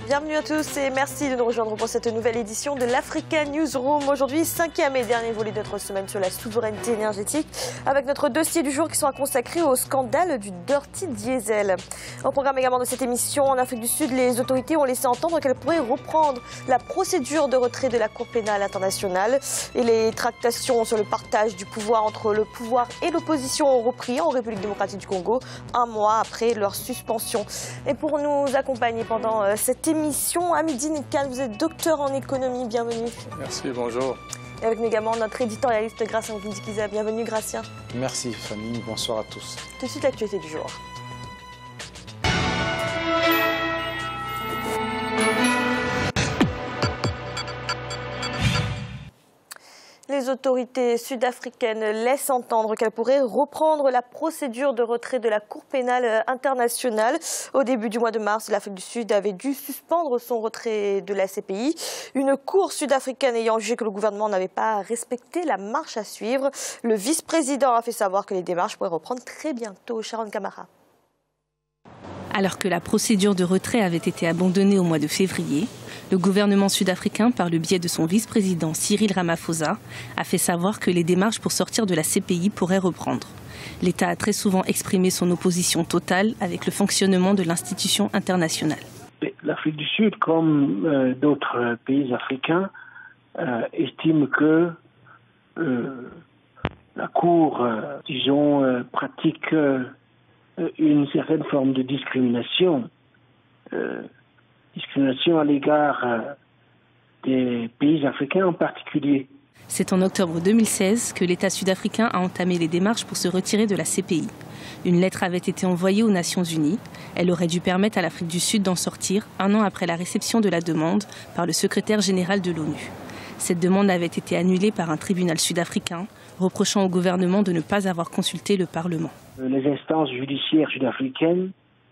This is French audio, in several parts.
Bienvenue à tous et merci de nous rejoindre pour cette nouvelle édition de l'Africa Newsroom. Aujourd'hui, 5e et dernier volet de notre semaine sur la souveraineté énergétique avec notre dossier du jour qui sera consacré au scandale du Dirty Diesel. Au programme également de cette émission, en Afrique du Sud, les autorités ont laissé entendre qu'elles pourraient reprendre la procédure de retrait de la Cour pénale internationale et les tractations sur le partage du pouvoir entre le pouvoir et l'opposition ont repris en République démocratique du Congo un mois après leur suspension. Et pour nous accompagner pendant cette émission, Amidine Khan, vous êtes docteur en économie, bienvenue. Merci, bonjour. Et avec nous également notre éditorialiste Gratien Goundikiza, bienvenue Gratien. Merci Fanny, bonsoir à tous. Tout de suite l'actualité du jour. Les autorités sud-africaines laissent entendre qu'elles pourraient reprendre la procédure de retrait de la Cour pénale internationale. Au début du mois de mars, l'Afrique du Sud avait dû suspendre son retrait de la CPI. Une cour sud-africaine ayant jugé que le gouvernement n'avait pas respecté la marche à suivre. Le vice-président a fait savoir que les démarches pourraient reprendre très bientôt. Sharon Kamara. Alors que la procédure de retrait avait été abandonnée au mois de février, le gouvernement sud-africain, par le biais de son vice-président Cyril Ramaphosa, a fait savoir que les démarches pour sortir de la CPI pourraient reprendre. L'État a très souvent exprimé son opposition totale avec le fonctionnement de l'institution internationale. L'Afrique du Sud, comme d'autres pays africains, estime que la Cour, pratique une certaine forme de discrimination à l'égard des pays africains en particulier. C'est en octobre 2016 que l'État sud-africain a entamé les démarches pour se retirer de la CPI. Une lettre avait été envoyée aux Nations Unies. Elle aurait dû permettre à l'Afrique du Sud d'en sortir un an après la réception de la demande par le secrétaire général de l'ONU. Cette demande avait été annulée par un tribunal sud-africain, reprochant au gouvernement de ne pas avoir consulté le Parlement. Les instances judiciaires sud-africaines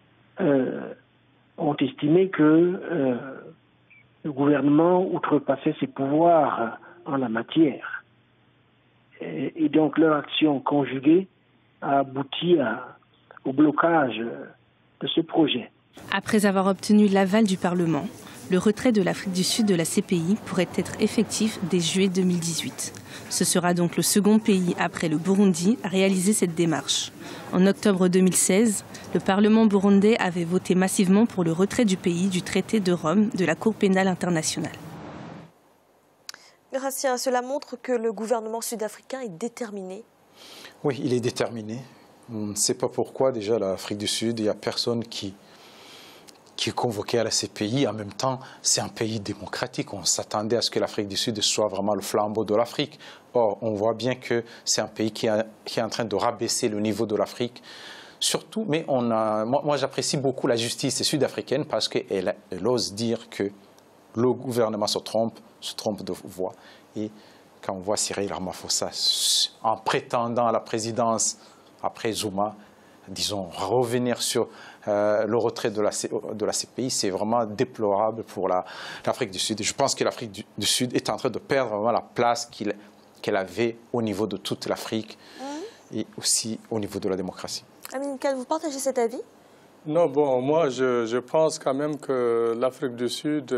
ont estimé que le gouvernement outrepassait ses pouvoirs en la matière. Et donc leur action conjuguée a abouti au blocage de ce projet. Après avoir obtenu l'aval du Parlement, le retrait de l'Afrique du Sud de la CPI pourrait être effectif dès juillet 2018. Ce sera donc le second pays après le Burundi à réaliser cette démarche. En octobre 2016, le Parlement burundais avait voté massivement pour le retrait du pays du traité de Rome de la Cour pénale internationale. Gratien, cela montre que le gouvernement sud-africain est déterminé. Oui, il est déterminé. On ne sait pas pourquoi déjà l'Afrique du Sud, il n'y a personne qui est convoqué à la CPI. En même temps, c'est un pays démocratique. On s'attendait à ce que l'Afrique du Sud soit vraiment le flambeau de l'Afrique. Or, on voit bien que c'est un pays qui est en train de rabaisser le niveau de l'Afrique. Surtout, mais moi j'apprécie beaucoup la justice sud-africaine parce qu'elle ose dire que le gouvernement se trompe de voie. Et quand on voit Cyril Ramaphosa en prétendant à la présidence après Zuma, disons, revenir sur le retrait de la CPI, c'est vraiment déplorable pour l'Afrique du Sud. Et je pense que l'Afrique du Sud est en train de perdre vraiment la place qu'elle avait au niveau de toute l'Afrique et aussi au niveau de la démocratie. Amidine Khan, vous partagez cet avis? Non, bon, moi je pense quand même que l'Afrique du Sud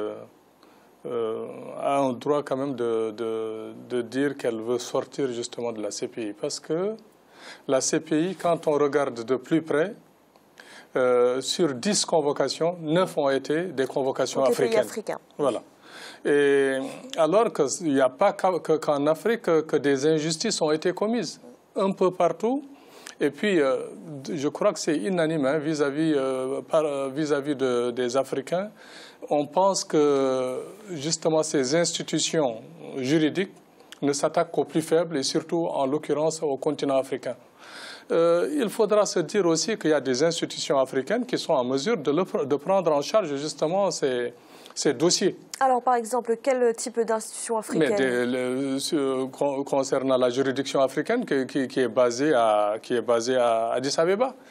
a un droit quand même de dire qu'elle veut sortir justement de la CPI. Parce que la CPI, quand on regarde de plus près, sur 10 convocations, 9 ont été des convocations africaines. Voilà. Et alors qu'il n'y a pas qu'en Afrique que des injustices ont été commises, un peu partout. Et puis, je crois que c'est unanime vis-à-vis des Africains. On pense que justement ces institutions juridiques ne s'attaquent qu'aux plus faibles et surtout en l'occurrence au continent africain. Il faudra se dire aussi qu'il y a des institutions africaines qui sont en mesure de prendre en charge justement ces dossiers. Alors, par exemple, quel type d'institution africaine? Concernant la juridiction africaine qui est basée à Addis Abeba.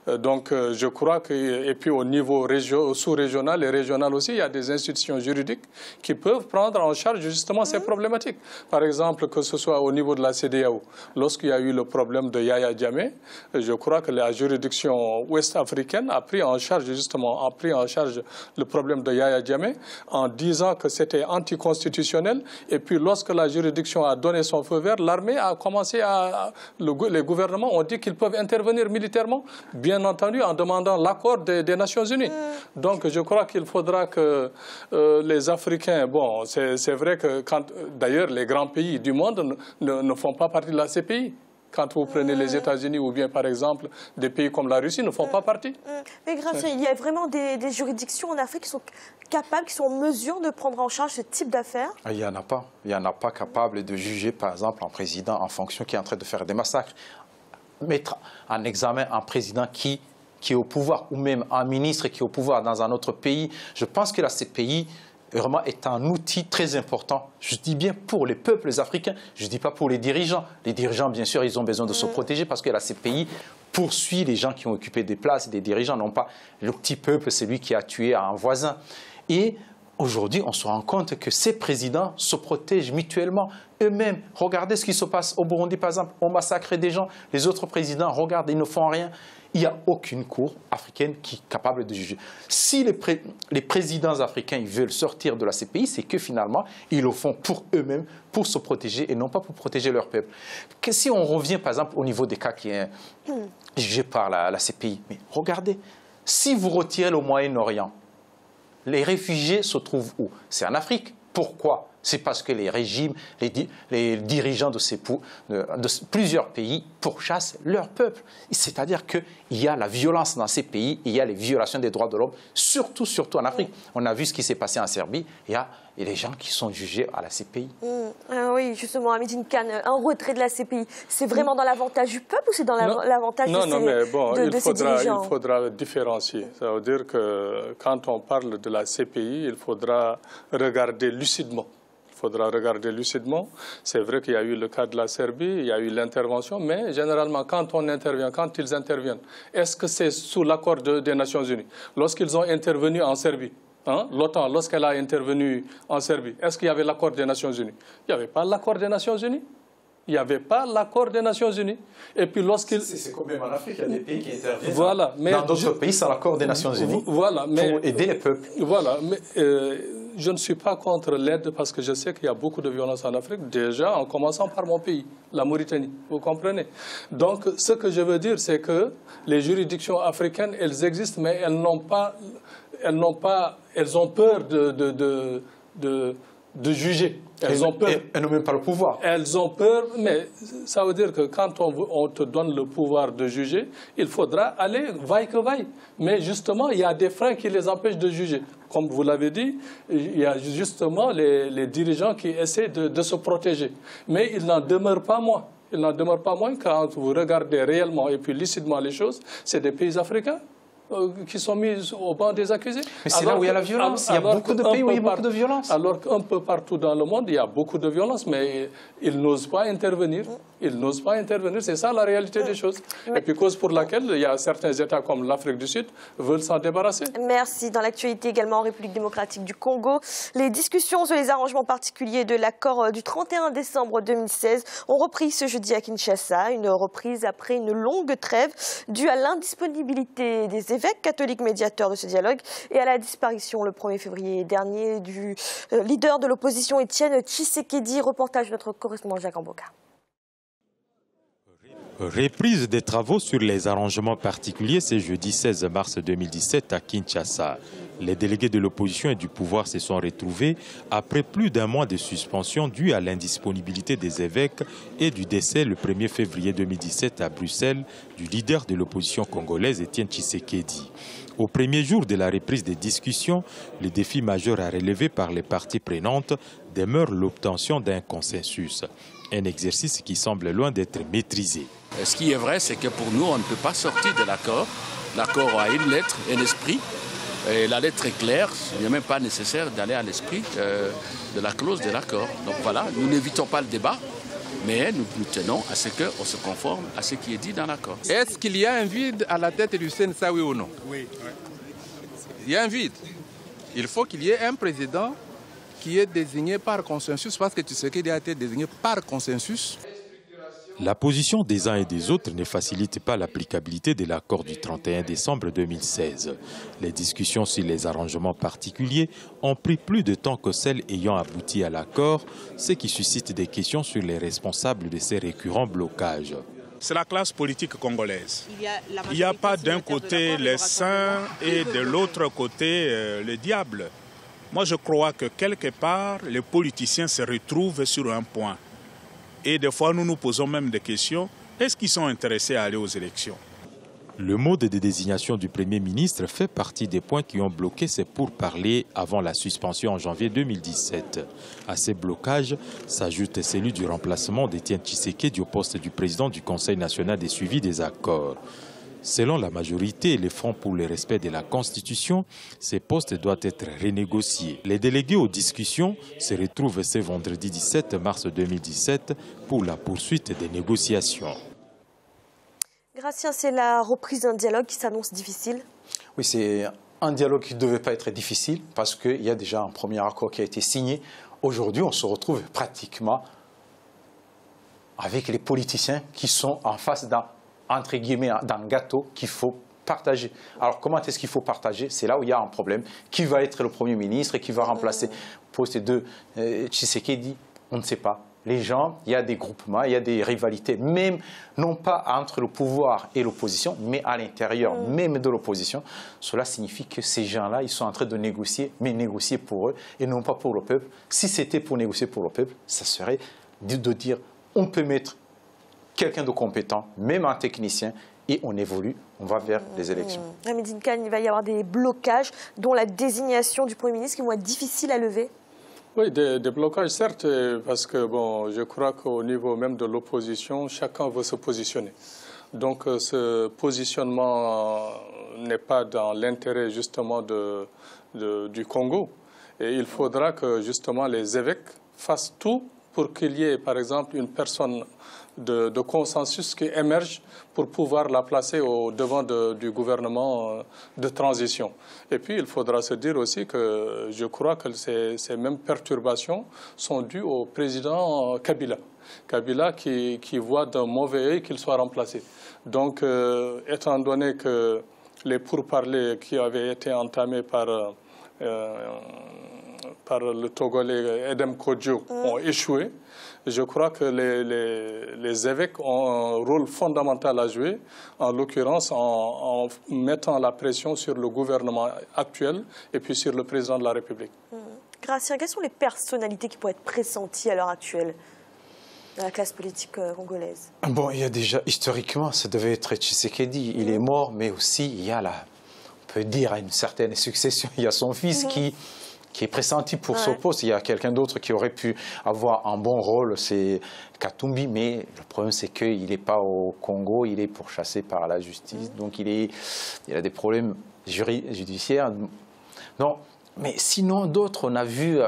Donc je crois que, et puis au niveau sous-régional et régional aussi, il y a des institutions juridiques qui peuvent prendre en charge justement ces problématiques. Par exemple, que ce soit au niveau de la CEDEAO, lorsqu'il y a eu le problème de Yahya Jammeh, je crois que la juridiction ouest-africaine a pris en charge justement le problème de Yahya Jammeh en disant que c'était anticonstitutionnel. Et puis lorsque la juridiction a donné son feu vert, l'armée a commencé les gouvernements ont dit qu'ils peuvent intervenir militairement, bien entendu en demandant l'accord des Nations Unies. Donc je crois qu'il faudra que les Africains, bon, c'est vrai que d'ailleurs les grands pays du monde ne font pas partie de la CPI. Quand vous prenez les États-Unis ou bien, par exemple, des pays comme la Russie ne font pas partie. Mais Gracien, il y a vraiment des juridictions en Afrique qui sont capables, qui sont en mesure de prendre en charge ce type d'affaires? Il n'y en a pas. Il n'y en a pas capable de juger, par exemple, un président en fonction qui est en train de faire des massacres. Mettre en examen un président qui est au pouvoir, ou même un ministre qui est au pouvoir dans un autre pays. Je pense que la CPI vraiment est un outil très important, je dis bien pour les peuples africains, je ne dis pas pour les dirigeants. Les dirigeants, bien sûr, ils ont besoin de se protéger parce que la CPI poursuit les gens qui ont occupé des places, des dirigeants, non pas le petit peuple, c'est lui qui a tué un voisin. Et aujourd'hui, on se rend compte que ces présidents se protègent mutuellement eux-mêmes. Regardez ce qui se passe au Burundi, par exemple, on massacre des gens, les autres présidents, regardez, ils ne font rien. Il n'y a aucune cour africaine qui est capable de juger. Si les présidents africains ils veulent sortir de la CPI, c'est que finalement, ils le font pour eux-mêmes, pour se protéger et non pas pour protéger leur peuple. Que si on revient par exemple au niveau des cas qui est jugé par la CPI, mais regardez, si vous retirez le Moyen-Orient, les réfugiés se trouvent où? C'est en Afrique. Pourquoi? C'est parce que les régimes, les dirigeants de plusieurs pays pourchassent leur peuple. C'est-à-dire qu'il y a la violence dans ces pays, il y a les violations des droits de l'homme, surtout en Afrique. On a vu ce qui s'est passé en Serbie, il y a les gens qui sont jugés à la CPI. Oui, justement, Hamidine Kane, un retrait de la CPI, c'est vraiment dans l'avantage du peuple ou c'est dans l'avantage de ces dirigeants? Il faudra différencier. Ça veut dire que quand on parle de la CPI, il faudra regarder lucidement. C'est vrai qu'il y a eu le cas de la Serbie, il y a eu l'intervention, mais généralement, quand ils interviennent, est-ce que c'est sous l'accord des Nations Unies? Lorsqu'ils ont intervenu en Serbie, l'OTAN, lorsqu'elle a intervenu en Serbie, est-ce qu'il y avait l'accord des Nations Unies? Il n'y avait pas l'accord des Nations Unies. Il n'y avait pas l'accord des Nations Unies. Et puis lorsqu'ils... C'est comme même en Afrique, il y a des pays qui interviennent. Voilà, mais dans d'autres pays, c'est l'accord des Nations Unies pour aider les peuples. Voilà, mais je ne suis pas contre l'aide parce que je sais qu'il y a beaucoup de violence en Afrique, déjà en commençant par mon pays, la Mauritanie, vous comprenez? Donc, ce que je veux dire, c'est que les juridictions africaines, elles existent, mais elles ont peur de juger. Elles ont peur. Elles n'ont même pas le pouvoir. Elles ont peur, mais ça veut dire que quand on te donne le pouvoir de juger, il faudra aller vaille que vaille. Mais justement, il y a des freins qui les empêchent de juger. Comme vous l'avez dit, il y a justement les dirigeants qui essaient de se protéger. Mais il n'en demeure pas moins. Il n'en demeure pas moins quand vous regardez réellement et puis lucidement les choses, c'est des pays africains qui sont mis au banc des accusés. Mais c'est là où il y a la violence. Il y a beaucoup de pays où il y a beaucoup de violence. Alors qu'un peu partout dans le monde, il y a beaucoup de violence, mais ils n'osent pas intervenir. Ils n'osent pas intervenir. C'est ça la réalité des choses. Et puis cause pour laquelle il y a certains États comme l'Afrique du Sud veulent s'en débarrasser. Merci. Dans l'actualité également en République démocratique du Congo, les discussions sur les arrangements particuliers de l'accord du 31 décembre 2016 ont repris ce jeudi à Kinshasa. Une reprise après une longue trêve due à l'indisponibilité des évêques catholiques médiateurs de ce dialogue et à la disparition le 1er février dernier du leader de l'opposition Étienne Tshisekedi. Reportage de notre correspondant Jacques Amboka. Reprise des travaux sur les arrangements particuliers ce jeudi 16 mars 2017 à Kinshasa. Les délégués de l'opposition et du pouvoir se sont retrouvés après plus d'un mois de suspension due à l'indisponibilité des évêques et du décès le 1er février 2017 à Bruxelles du leader de l'opposition congolaise Étienne Tshisekedi. Au premier jour de la reprise des discussions, le défi majeur à relever par les parties prenantes demeure l'obtention d'un consensus. Un exercice qui semble loin d'être maîtrisé. Ce qui est vrai, c'est que pour nous, on ne peut pas sortir de l'accord. L'accord a une lettre, un esprit. Et la lettre est claire, il n'est même pas nécessaire d'aller à l'esprit de la clause de l'accord. Donc voilà, nous n'évitons pas le débat, Mais nous tenons à ce qu'on se conforme à ce qui est dit dans l'accord. Est-ce qu'il y a un vide à la tête du CNSA, oui ou non? Oui. Il y a un vide. Il faut qu'il y ait un président qui est désigné par consensus, parce que Tshisekedi a été désigné par consensus. La position des uns et des autres ne facilite pas l'applicabilité de l'accord du 31 décembre 2016. Les discussions sur les arrangements particuliers ont pris plus de temps que celles ayant abouti à l'accord, ce qui suscite des questions sur les responsables de ces récurrents blocages. C'est la classe politique congolaise. Il n'y a pas d'un côté les saints et de l'autre côté le diable. Moi, je crois que quelque part, les politiciens se retrouvent sur un point. Et des fois, nous nous posons même des questions. Est-ce qu'ils sont intéressés à aller aux élections? Le mode de désignation du Premier ministre fait partie des points qui ont bloqué ces pourparlers avant la suspension en janvier 2017. À ces blocages s'ajoute celui du remplacement d'Étienne Tshisekedi au poste du président du Conseil national des suivis des accords. Selon la majorité et les Fronts pour le respect de la Constitution, ces postes doivent être renégociés. Les délégués aux discussions se retrouvent ce vendredi 17 mars 2017 pour la poursuite des négociations. Gratien, c'est la reprise d'un dialogue qui s'annonce difficile. Oui, c'est un dialogue qui ne devait pas être difficile parce qu'il y a déjà un premier accord qui a été signé. Aujourd'hui, on se retrouve pratiquement avec les politiciens qui sont en face d'un, entre guillemets, d'un gâteau qu'il faut partager. Alors, comment est-ce qu'il faut partager? C'est là où il y a un problème. Qui va être le Premier ministre et qui va remplacer le poste de Tshisekedi? On ne sait pas. Les gens, il y a des groupements, il y a des rivalités, même non pas entre le pouvoir et l'opposition, mais à l'intérieur même de l'opposition. Cela signifie que ces gens-là, ils sont en train de négocier, mais négocier pour eux et non pas pour le peuple. Si c'était pour négocier pour le peuple, ça serait de dire on peut mettre quelqu'un de compétent, même un technicien, et on évolue, on va vers les élections. Hamidine Kane, il va y avoir des blocages, dont la désignation du Premier ministre qui vont être difficiles à lever. Oui, des blocages, certes, parce que bon, je crois qu'au niveau même de l'opposition, chacun veut se positionner. Donc ce positionnement n'est pas dans l'intérêt justement du Congo. Et il faudra que justement les évêques fassent tout pour qu'il y ait par exemple une personne de consensus qui émerge pour pouvoir la placer au devant du gouvernement de transition. Et puis, il faudra se dire aussi que je crois que ces mêmes perturbations sont dues au président Kabila. Kabila qui voit d'un mauvais œil qu'il soit remplacé. Donc, étant donné que les pourparlers qui avaient été entamés par le Togolais Edem Kodjo ont échoué, je crois que les évêques ont un rôle fondamental à jouer, en l'occurrence en mettant la pression sur le gouvernement actuel et puis sur le président de la République. Gratien, quelles sont les personnalités qui pourraient être pressenties à l'heure actuelle dans la classe politique congolaise? Bon, il y a déjà, historiquement, ça devait être Tshisekedi. Il est mort, mais aussi, il y a on peut dire, une certaine succession. Il y a son fils qui est pressenti pour ce poste. Il y a quelqu'un d'autre qui aurait pu avoir un bon rôle, c'est Katumbi, mais le problème c'est qu'il n'est pas au Congo, il est pourchassé par la justice, donc il a des problèmes judiciaires. Non, mais sinon d'autres, on a vu,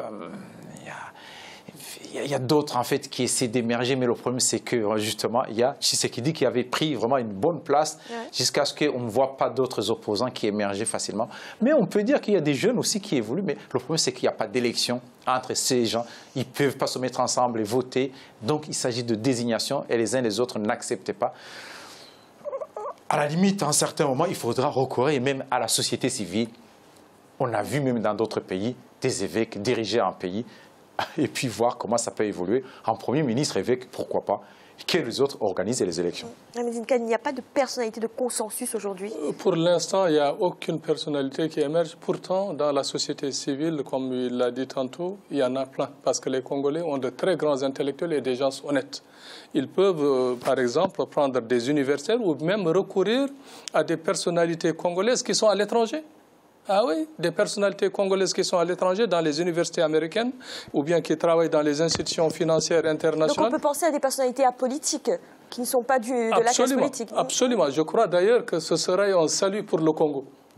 il y a d'autres en fait qui essaient d'émerger, mais le problème c'est que justement il y a Tshisekedi qui avait pris vraiment une bonne place jusqu'à ce qu'on ne voit pas d'autres opposants qui émergeaient facilement. Mais on peut dire qu'il y a des jeunes aussi qui évoluent, mais le problème c'est qu'il n'y a pas d'élection entre ces gens. Ils ne peuvent pas se mettre ensemble et voter, donc il s'agit de désignation et les uns et les autres n'acceptent pas. À la limite, à un certain moment, il faudra recourir même à la société civile. On a vu même dans d'autres pays des évêques diriger un pays et puis voir comment ça peut évoluer. En Premier ministre, évêque, pourquoi pas, que les autres organisent les élections. Hamidine Kane, il n'y a pas de personnalité de consensus aujourd'hui? Pour l'instant, il n'y a aucune personnalité qui émerge. Pourtant, dans la société civile, comme il l'a dit tantôt, il y en a plein. Parce que les Congolais ont de très grands intellectuels et des gens honnêtes. Ils peuvent, par exemple, prendre des universitaires ou même recourir à des personnalités congolaises qui sont à l'étranger. Ah oui, des personnalités congolaises qui sont à l'étranger, dans les universités américaines, ou bien qui travaillent dans les institutions financières internationales. Donc on peut penser à des personnalités apolitiques, qui ne sont pas de la classe politique. Absolument. Je crois d'ailleurs que ce serait un salut pour le Congo.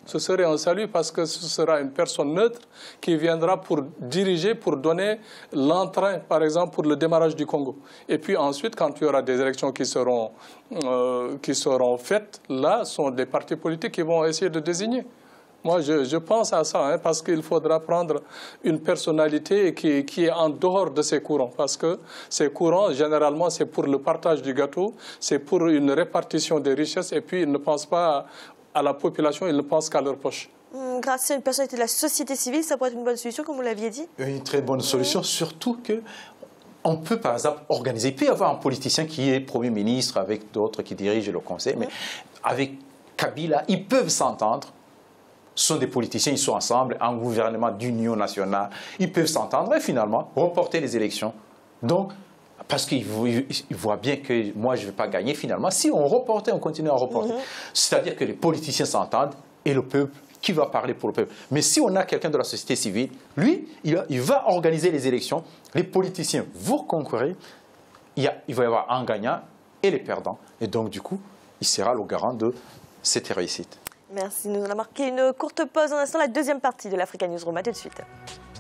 Ce serait un salut parce que ce sera une personne neutre qui viendra pour diriger, pour donner l'entrain, par exemple, pour le démarrage du Congo. Et puis ensuite, quand il y aura des élections qui seront faites, là, sont des partis politiques qui vont essayer de désigner. Moi, je pense à ça, parce qu'il faudra prendre une personnalité qui est en dehors de ces courants. Parce que ces courants, généralement, c'est pour le partage du gâteau, c'est pour une répartition des richesses, et puis ils ne pensent pas à la population, ils ne pensent qu'à leur poche. Grâce à une personnalité de la société civile, ça pourrait être une bonne solution, comme vous l'aviez dit? Une très bonne solution, surtout que on peut, par exemple, organiser. Il peut y avoir un politicien qui est Premier ministre avec d'autres qui dirigent le Conseil, mais avec Kabila, ils peuvent s'entendre. Ce sont des politiciens, ils sont ensemble, un gouvernement d'union nationale. Ils peuvent s'entendre et finalement reporter les élections. Donc, parce qu'ils voient bien que moi, je ne vais pas gagner finalement. Si on reportait, on continue à reporter. C'est-à-dire que les politiciens s'entendent et le peuple, qui va parler pour le peuple. Mais si on a quelqu'un de la société civile, lui, il va organiser les élections. Les politiciens vont concourir. Il va y avoir un gagnant et les perdants. Et donc, du coup, il sera le garant de cette réussite. Merci. Nous allons marquer une courte pause en instant, la deuxième partie de l'Africa Newsroom. À tout de suite.